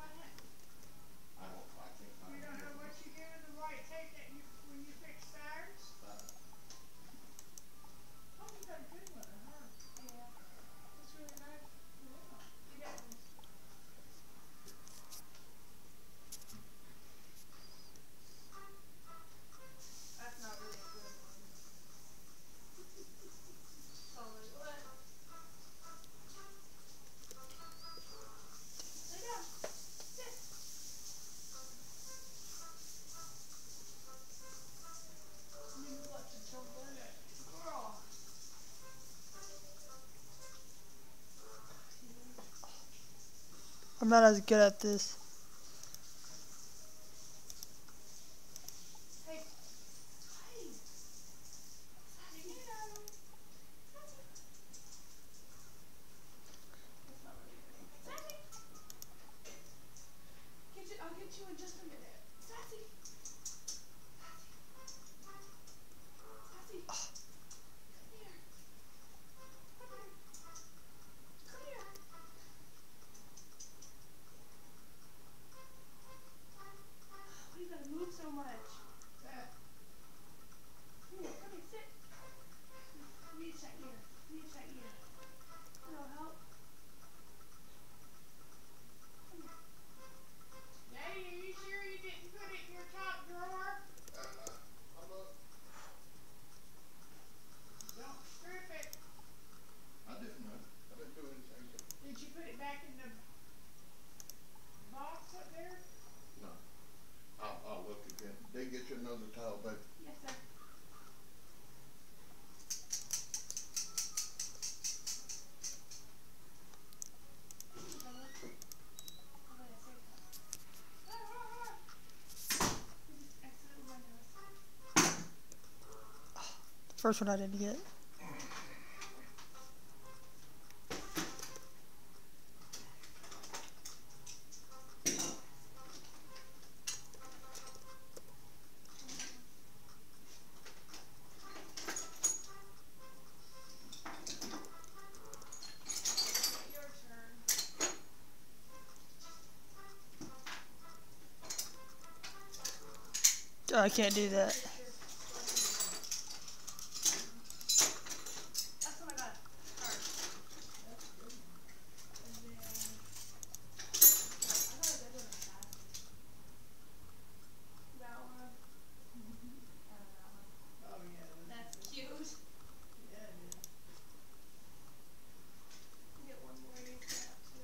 I can't find it. You don't know what you do with the white tape that you when you fix tires? Oh, you got a good one, huh? Yeah. It's really nice. Yeah. See that one? That's not really a good one. Solid what? Lay down. Sit. You want to jump on it. Girl. I'm not as good at this. Hey. Hey. Sassy. Sassy. That's not really good. Sassy. I'll get you in just a minute. Sassy. Sassy. Come here. Come here. Come here. Why do you gotta move so much? Come here, sit. Reach that ear. Reach that ear. That'll help. Come here. Daddy, are you sure you didn't put it in your top drawer? Don't strip it. I didn't know. I didn't do anything. Did you put it back in the box up there? No. I'll look again. They get you another towel, baby. Yes, sir. First one I didn't get. I can't do that. That's what I got. That one. Oh yeah. That's cute. Yeah, it is. Get one more ear strap too.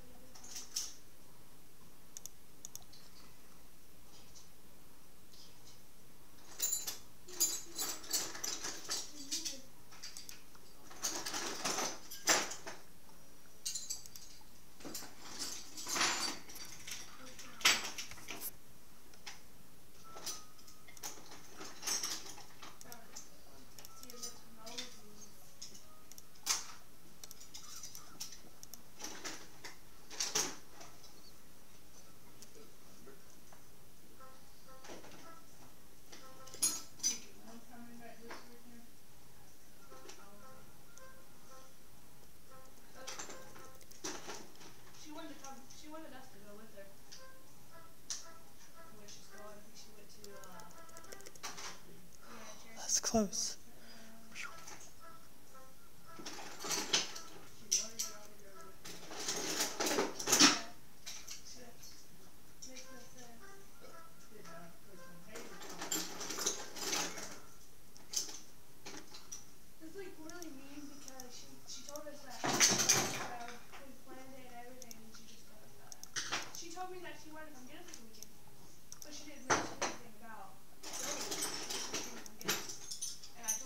She wanted us to go with her. Where she's going. I think she went to That's close. It's like really mean because she told us that we planned it and everything, and she just told us that. She told me that she wanted to come get us this weekend, but she didn't mention anything about going. She just wanted to come get us. And I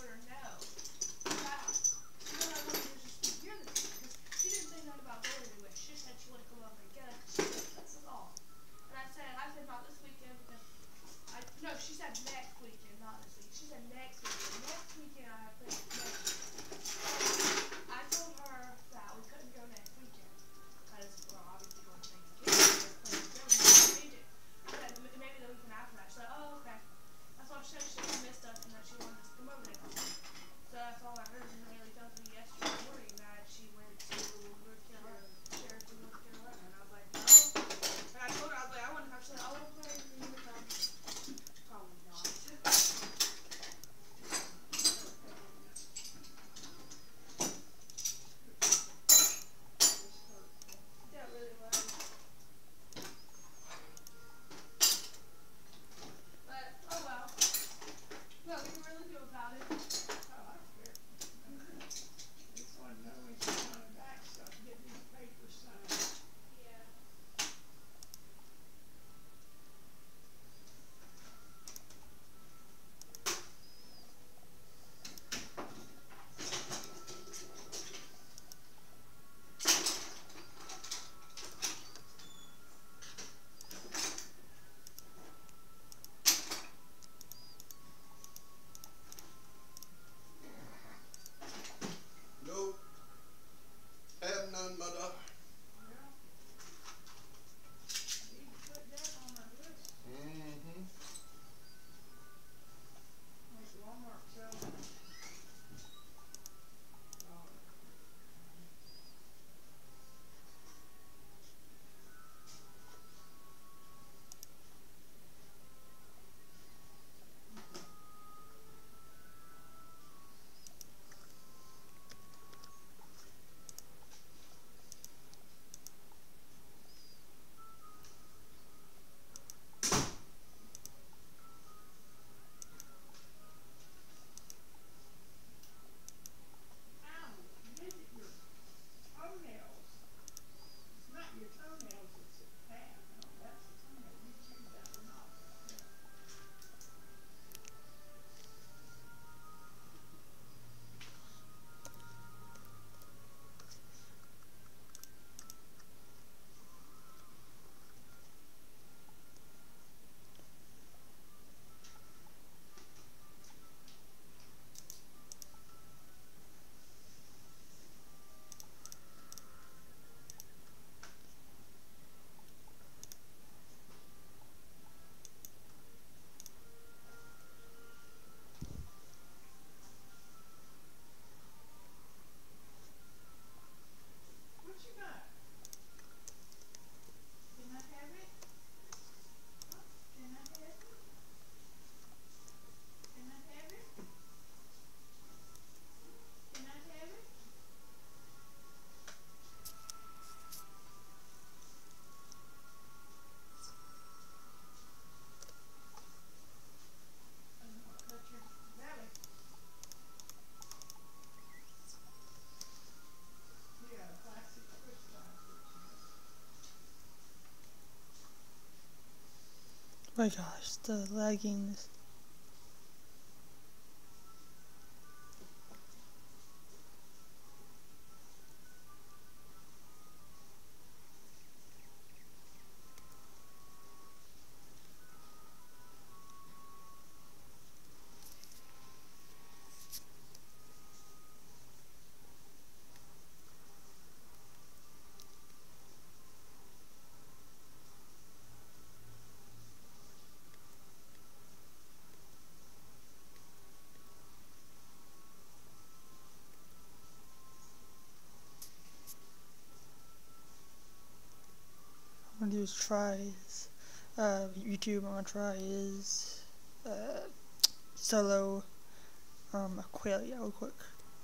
my gosh, the lagging. I'm gonna do is tries. YouTube. I'm gonna try is solo Aqualia real quick.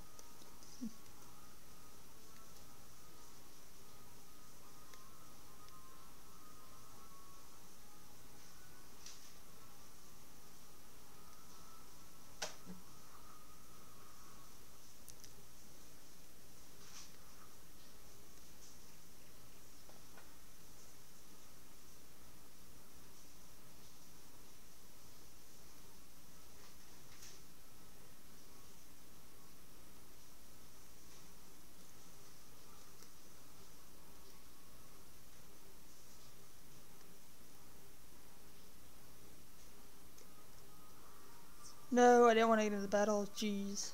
No, I didn't want to get into the battle. Jeez.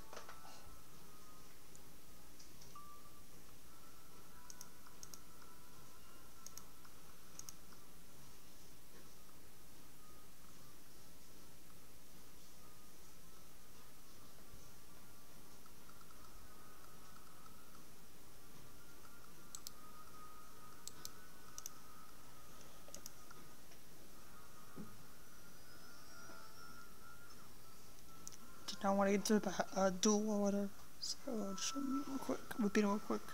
Did not want to get into a duel or whatever. So I'll just show you real quick. Repeat it real quick.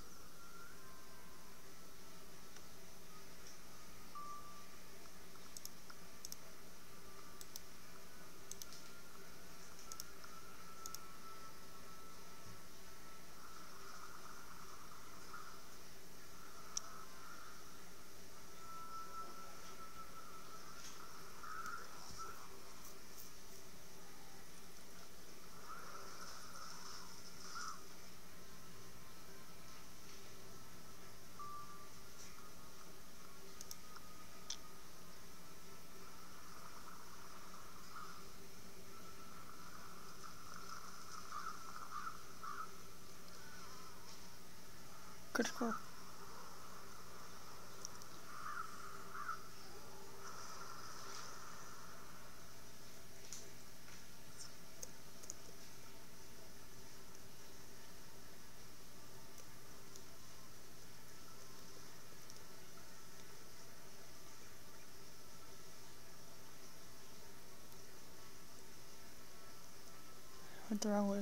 Critical. Went the wrong way.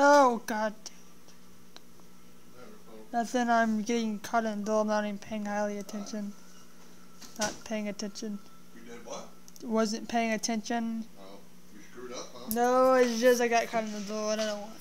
Oh god. There we go. Nothing, I'm getting caught in the door, I'm not even paying highly attention. Not paying attention. You did what? Wasn't paying attention. Oh, you screwed up, huh? No, it's just I got caught in the door, I don't know.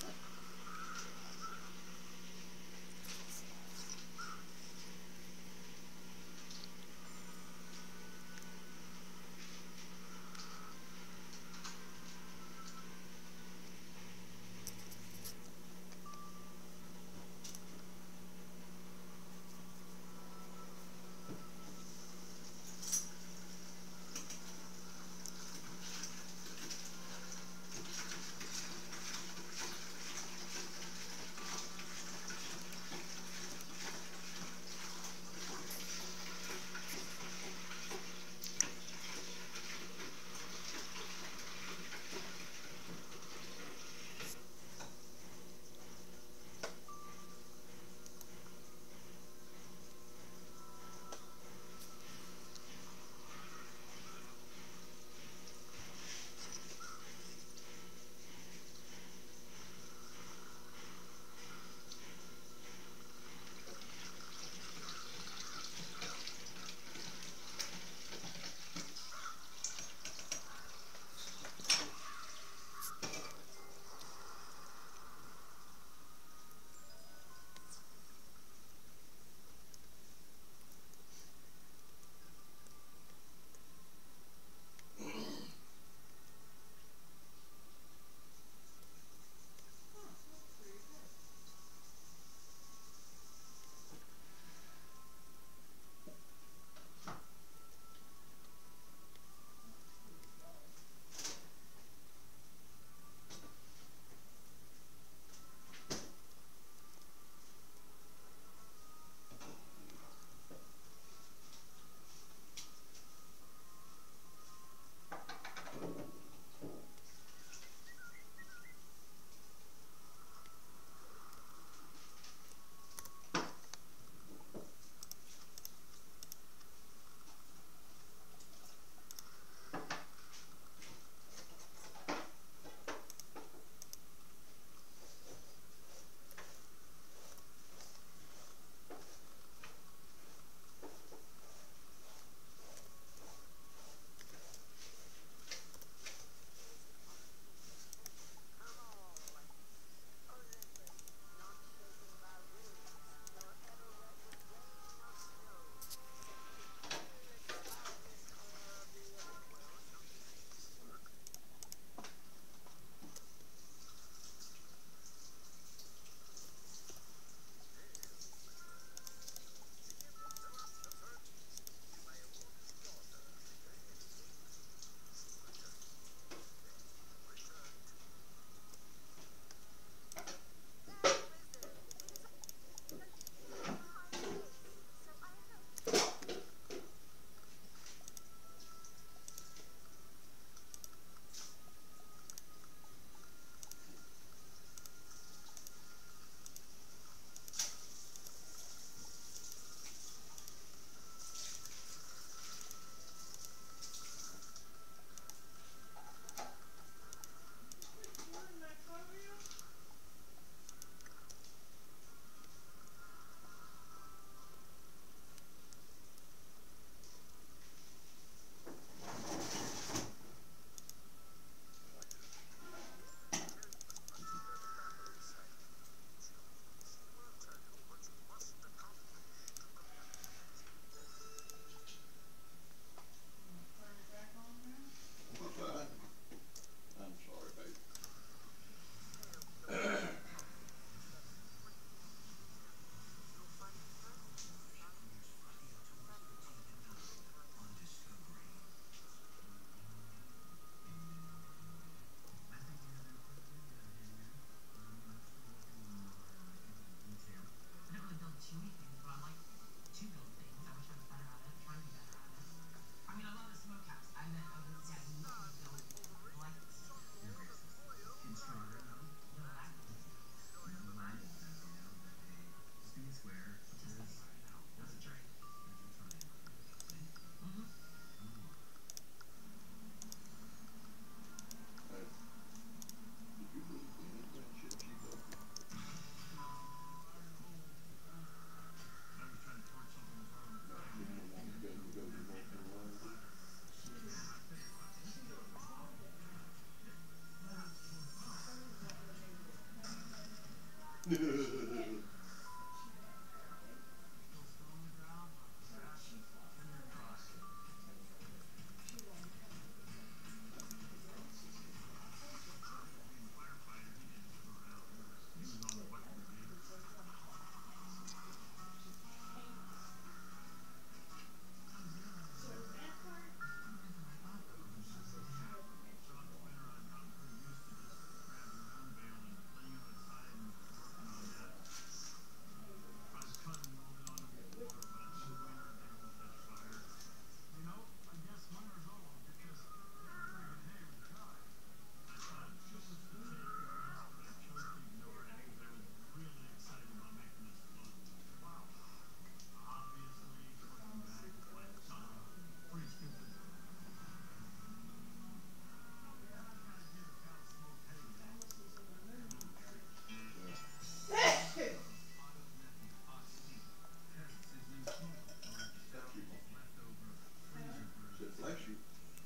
Bless you.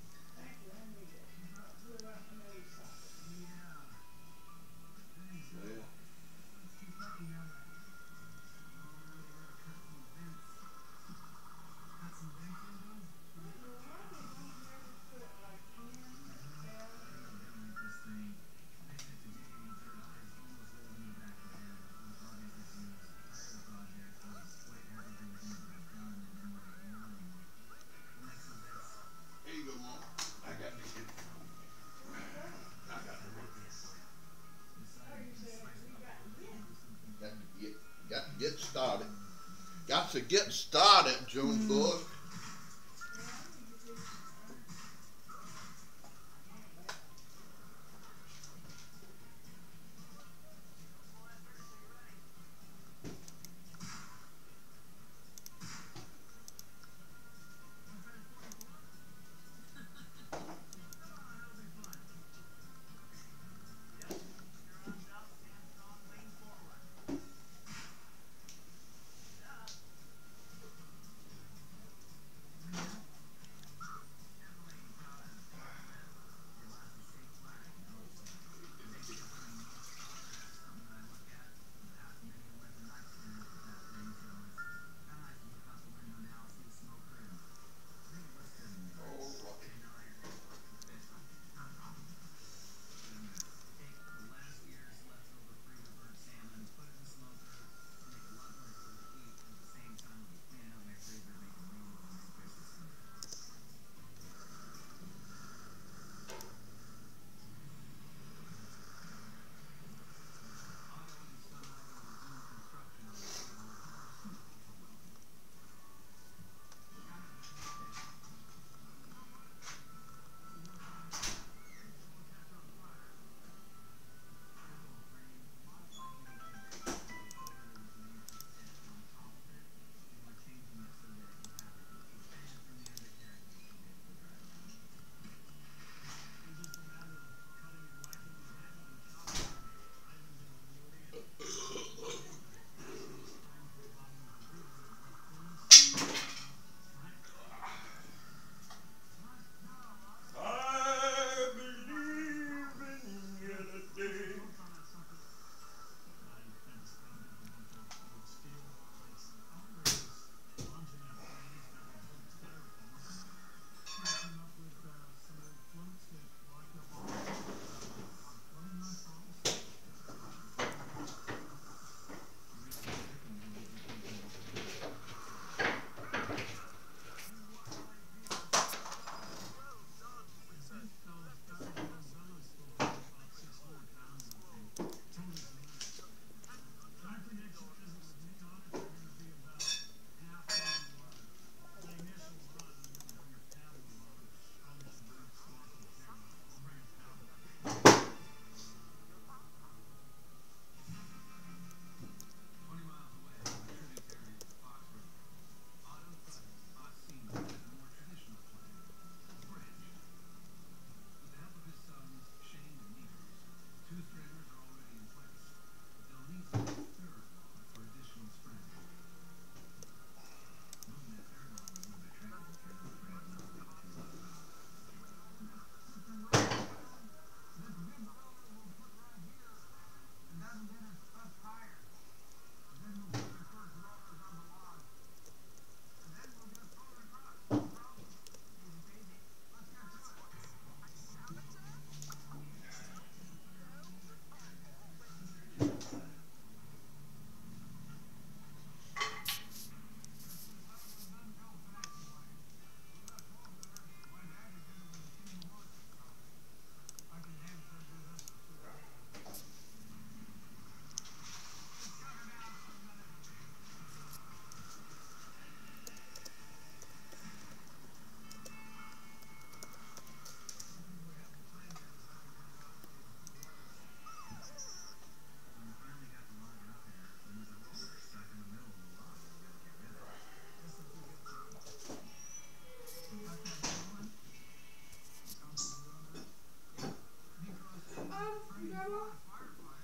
Yeah. Here you go, Mom. I got to get. I got to work. Got to get started. Got to get started, Junebug.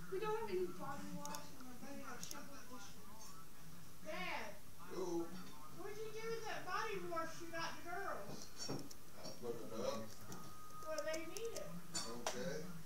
We don't have any body wash and we're running out of shampoo and conditioner. Dad, Yo, what'd you do with that body wash you got the girls? I put it up. Well, they need it. Okay.